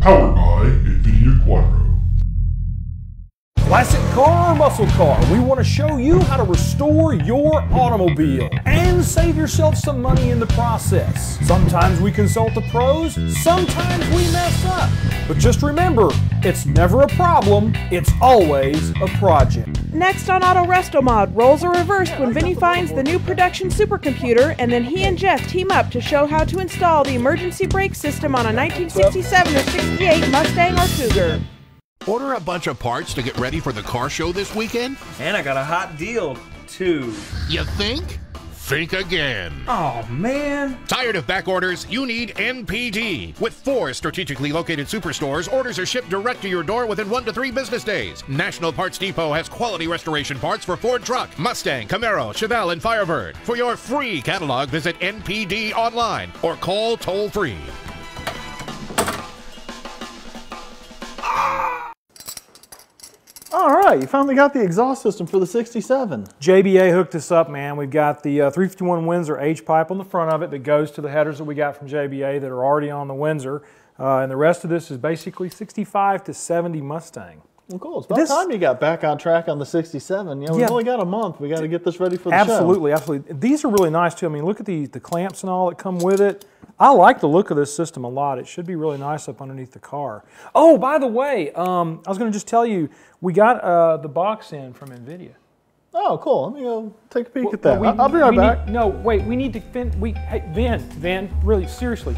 Powered by NVIDIA Quadro. Classic car or muscle car, we want to show you how to restore your automobile and save yourself some money in the process. Sometimes we consult the pros, sometimes we mess up. But just remember, it's never a problem, it's always a project. Next on Autorestomod, roles are reversed when Vinny finds the new production supercomputer, and then he and Jeff team up to show how to install the emergency brake system on a 1967 or 68 Mustang or Cougar. Order a bunch of parts to get ready for the car show this weekend? And I got a hot deal, too. You think? Think again. Oh, man. Tired of back orders? You need NPD. With 4 strategically located superstores, orders are shipped direct to your door within 1 to 3 business days. National Parts Depot has quality restoration parts for Ford Truck, Mustang, Camaro, Chevelle, and Firebird. For your free catalog, visit NPD online or call toll-free. All right, you finally got the exhaust system for the 67. JBA hooked us up, man. We've got the 351 Windsor H-pipe on the front of it that goes to the headers that we got from JBA that are already on the Windsor. And the rest of this is basically 65 to 70 Mustang. Well, cool. It's about time you got back on track on the 67. You know, we've only got a month. We got to get this ready for the show. Absolutely, absolutely. These are really nice, too. I mean, look at the clamps and all that come with it. I like the look of this system a lot. It should be really nice up underneath the car. Oh, by the way, I was going to just tell you, we got the box in from NVIDIA. Oh, cool. Let me go take a peek at that. I'll be right back. No, wait, we need to, hey, Vin, really, seriously.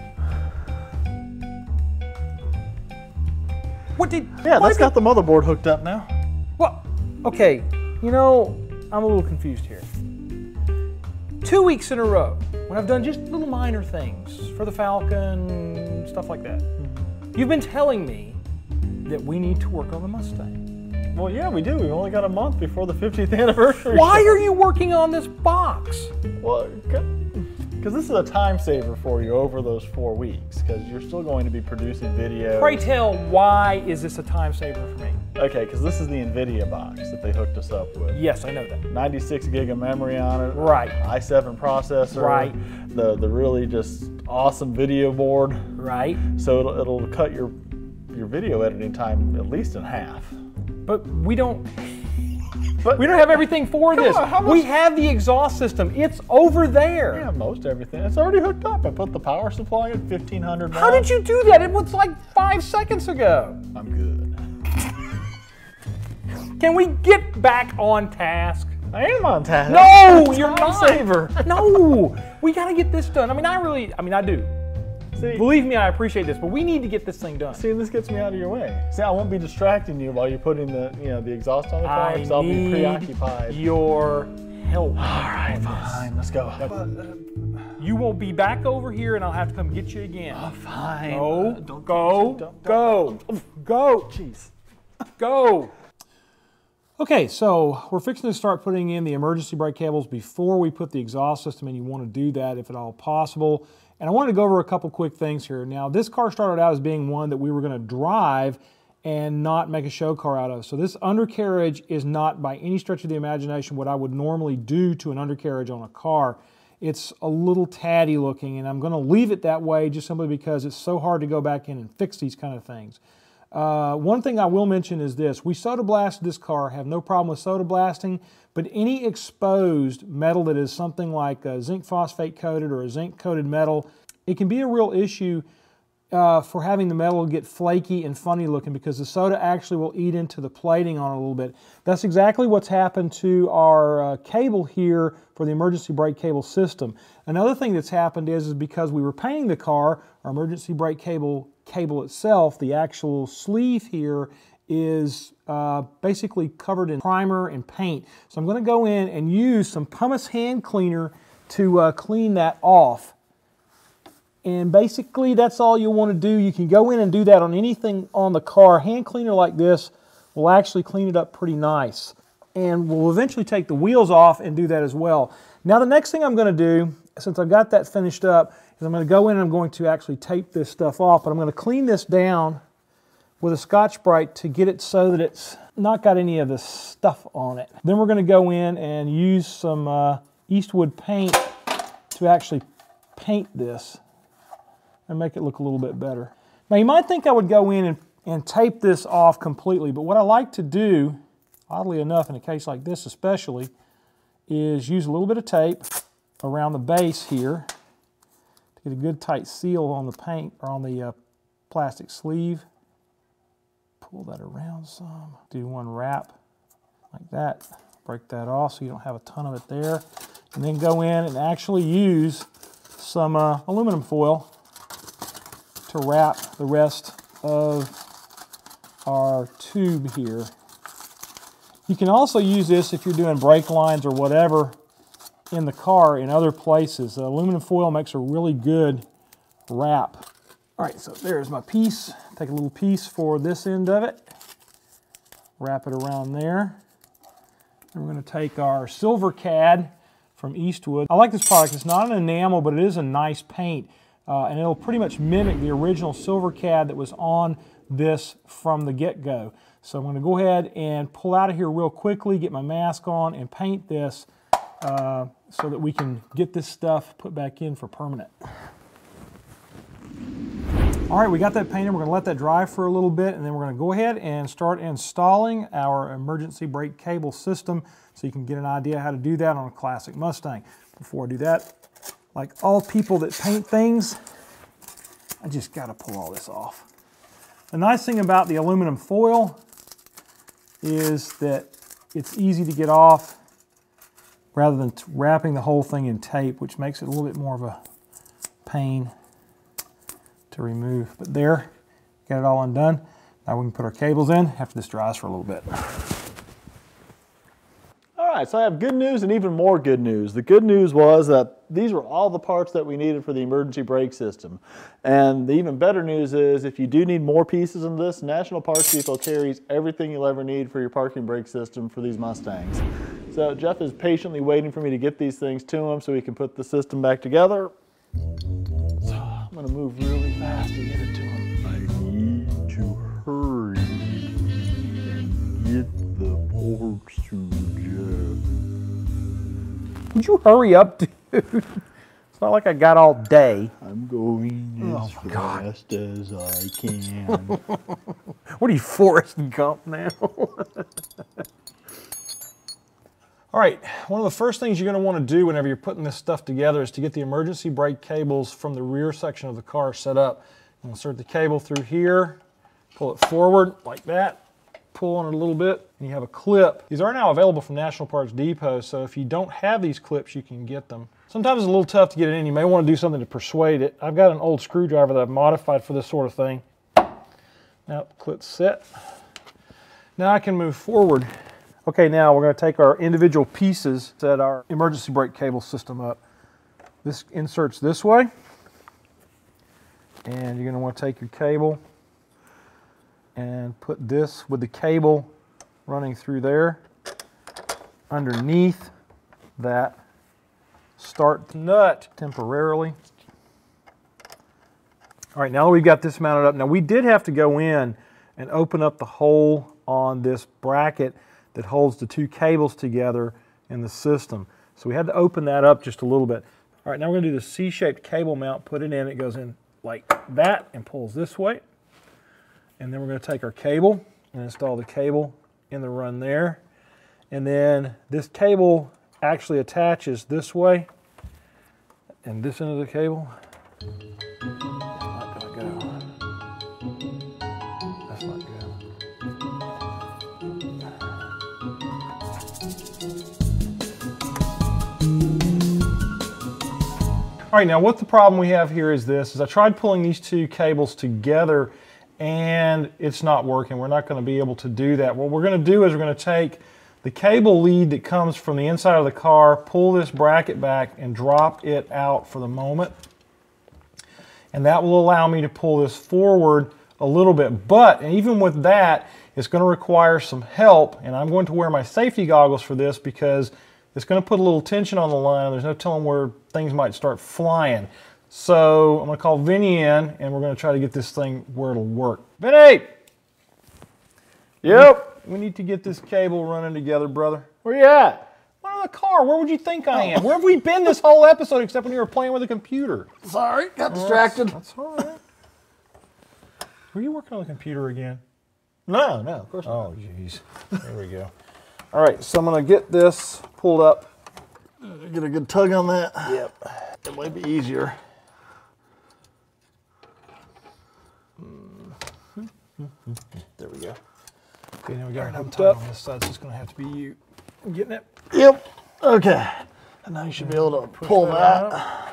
What did... Yeah, that's got the motherboard hooked up now. Well, okay, you know, I'm a little confused here. 2 weeks in a row, when I've done just little minor things for the Falcon, stuff like that, you've been telling me that we need to work on the Mustang. Well, yeah, we do. We've only got a month before the 50th anniversary. Why are you working on this box? Well, because this is a time saver for you over those 4 weeks, because you're still going to be producing video. Pray tell, why is this a time saver for me? Okay, because this is the NVIDIA box that they hooked us up with. Yes, I know that. 96 gig of memory on it. Right. i7 processor. Right. The really just awesome video board. Right. So it'll cut your video editing time at least in half. But we don't have everything for this. We have the exhaust system. It's over there. Yeah, most everything. It's already hooked up. I put the power supply at 1500 volts. How did you do that? It was like 5 seconds ago. I'm good. Can we get back on task? I am on task. No, you're not. Saver. No, we got to get this done. I do. See, believe me, I appreciate this, but we need to get this thing done. See, this gets me out of your way. See, I won't be distracting you while you're putting the exhaust on the car, because I'll be preoccupied. Your help. All right, fine. Let's go. You will be back over here, and I'll have to come get you again. Oh, fine. No, go. Jeez. Go. Okay, so we're fixing to start putting in the emergency brake cables before we put the exhaust system in. You want to do that if at all possible. And I wanted to go over a couple quick things here. Now, this car started out as being one that we were going to drive and not make a show car out of. So this undercarriage is not by any stretch of the imagination what I would normally do to an undercarriage on a car. It's a little tatty looking, and I'm going to leave it that way just simply because it's so hard to go back in and fix these kind of things. One thing I will mention is this. We soda blasted this car, have no problem with soda blasting, but any exposed metal that is something like a zinc phosphate coated or a zinc coated metal, it can be a real issue for having the metal get flaky and funny looking, because the soda actually will eat into the plating on it a little bit. That's exactly what's happened to our cable here for the emergency brake cable system. Another thing that's happened is because we were painting the car, our emergency brake cable itself, the actual sleeve here, is basically covered in primer and paint. So I'm going to go in and use some pumice hand cleaner to clean that off. And basically that's all you'll want to do. You can go in and do that on anything on the car. Hand cleaner like this will actually clean it up pretty nice. And we'll eventually take the wheels off and do that as well. Now the next thing I'm going to do, since I've got that finished up, is I'm going to go in and I'm going to actually tape this stuff off. But I'm going to clean this down with a Scotch-Brite to get it so that it's not got any of the stuff on it. Then we're going to go in and use some Eastwood paint to actually paint this and make it look a little bit better. Now you might think I would go in and tape this off completely, but what I like to do, oddly enough in a case like this especially, is use a little bit of tape around the base here to get a good tight seal on the paint or on the plastic sleeve. Pull that around some. Do one wrap like that. Break that off so you don't have a ton of it there. And then go in and actually use some aluminum foil to wrap the rest of our tube here. You can also use this if you're doing brake lines or whatever in the car in other places. The aluminum foil makes a really good wrap. All right, so there's my piece. Take a little piece for this end of it. Wrap it around there. And we're going to take our silver cad from Eastwood. I like this product. It's not an enamel, but it is a nice paint. And it'll pretty much mimic the original silver cad that was on this from the get-go. So I'm going to go ahead and pull out of here real quickly, get my mask on, and paint this so that we can get this stuff put back in for permanent. All right, we got that painted. We're going to let that dry for a little bit, and then we're going to go ahead and start installing our emergency brake cable system so you can get an idea how to do that on a classic Mustang. Before I do that, like all people that paint things, I just got to pull all this off. The nice thing about the aluminum foil is that it's easy to get off rather than wrapping the whole thing in tape, which makes it a little bit more of a pain to remove. But there, got it all undone. Now we can put our cables in after this dries for a little bit. All right, so I have good news and even more good news. The good news was that these were all the parts that we needed for the emergency brake system. And the even better news is if you do need more pieces in this, National Parts Depot carries everything you'll ever need for your parking brake system for these Mustangs. So Jeff is patiently waiting for me to get these things to him so he can put the system back together. So I'm going to move really fast to get it to him. I need to hurry and get the parts to Jeff. Would you hurry up, dude? It's not like I got all day. I'm going as fast as I can. What are you, Forrest Gump now? All right, one of the first things you're going to want to do whenever you're putting this stuff together is to get the emergency brake cables from the rear section of the car set up. Insert the cable through here, pull it forward like that, pull on it a little bit, and you have a clip. These are now available from National Parts Depot, so if you don't have these clips, you can get them. Sometimes it's a little tough to get it in. You may want to do something to persuade it. I've got an old screwdriver that I've modified for this sort of thing. Now the clip's set. Now I can move forward. Okay, now we're going to take our individual pieces, set our emergency brake cable system up. This inserts this way, and you're going to want to take your cable and put this with the cable running through there underneath that start nut temporarily. All right, now that we've got this mounted up, now we did have to go in and open up the hole on this bracket that holds the two cables together in the system. So we had to open that up just a little bit. All right, now we're going to do the C-shaped cable mount, put it in, it goes in like that and pulls this way. And then we're going to take our cable and install the cable in the run there. And then this cable actually attaches this way, and this end of the cable is not going to go. That's not good. All right, now what the problem we have here is this, is I tried pulling these two cables together and it's not working. We're not going to be able to do that. What we're going to do is we're going to take the cable lead that comes from the inside of the car, pull this bracket back and drop it out for the moment. And that will allow me to pull this forward a little bit. But even with that, it's going to require some help, and I'm going to wear my safety goggles for this because it's going to put a little tension on the line and there's no telling where things might start flying. So I'm going to call Vinny in and we're going to try to get this thing where it'll work. Vinny! Yep. We need to get this cable running together, brother. Where you at? I'm in the car. Where would you think I am? Where have we been this whole episode except when you were playing with a computer? Sorry, got distracted. That's all right. Were you working on the computer again? No, no, of course not. Oh, jeez. There we go. All right, so I'm going to get this pulled up. Get a good tug on that. Yep. It might be easier. There we go. Okay, now we got it hooked up. On this side, so it's going to have to be you getting it. Yep. Okay. And now you should be able to pull that.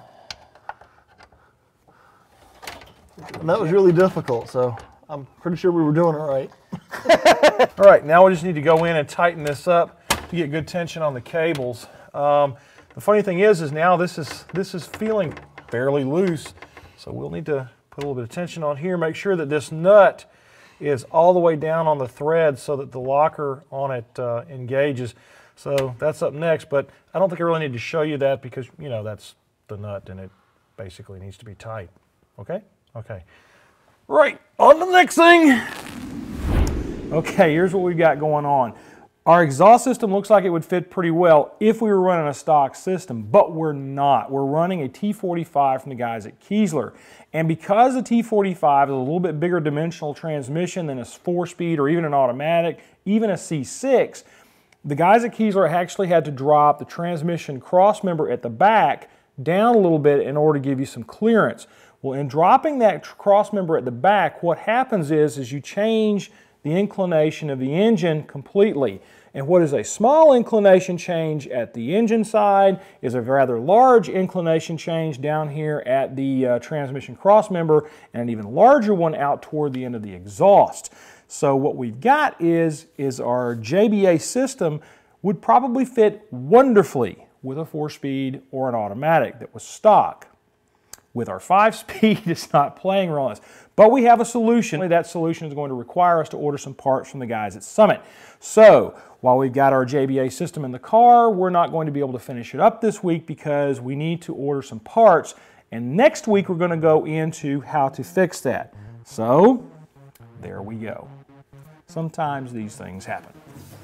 And that was really difficult, so I'm pretty sure we were doing it right. All right, now we just need to go in and tighten this up to get good tension on the cables. The funny thing is now this is feeling fairly loose, so we'll need to put a little bit of tension on here, make sure that this nut is all the way down on the thread so that the locker on it engages. So that's up next, but I don't think I really need to show you that because, you know, that's the nut and it basically needs to be tight. Okay? Okay. Right, on to the next thing. Okay, here's what we've got going on. Our exhaust system looks like it would fit pretty well if we were running a stock system, but we're not. We're running a T45 from the guys at Kiesler. And because the T45 is a little bit bigger dimensional transmission than a 4-speed or even an automatic, even a C6, the guys at Kiesler actually had to drop the transmission crossmember at the back down a little bit in order to give you some clearance. Well, in dropping that crossmember at the back, what happens is you change the inclination of the engine completely. And what is a small inclination change at the engine side is a rather large inclination change down here at the transmission crossmember, and an even larger one out toward the end of the exhaust. So what we've got is our JBA system would probably fit wonderfully with a 4-speed or an automatic that was stock. With our 5-speed, it's not playing well on us. But we have a solution. That solution is going to require us to order some parts from the guys at Summit. So, while we've got our JBA system in the car, we're not going to be able to finish it up this week because we need to order some parts. And next week, we're going to go into how to fix that. So, there we go. Sometimes these things happen.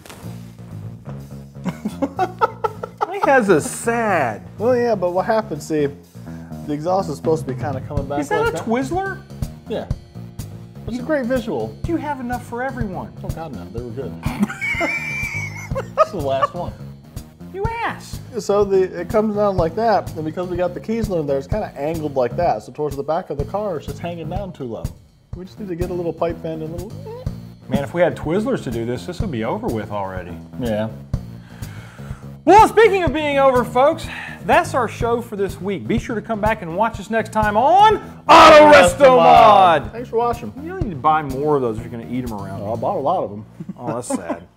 He has a sad. Well, yeah, but what happens, see, the exhaust is supposed to be kind of coming back. Is that like a Twizzler? Yeah. It's a great visual. Do you have enough for everyone? Oh, God, no. They were good. This is the last one. You ass. So it comes down like that, and because we got the Kiesler in there, it's kind of angled like that. So towards the back of the car, it's just hanging down too low. We just need to get a little pipe bend and a little... Man, if we had Twizzlers to do this would be over with already. Yeah. Well, speaking of being over, folks, that's our show for this week. Be sure to come back and watch us next time on Autorestomod. Thanks for watching. You don't need to buy more of those if you're going to eat them around. Oh, I bought a lot of them. Oh, that's sad.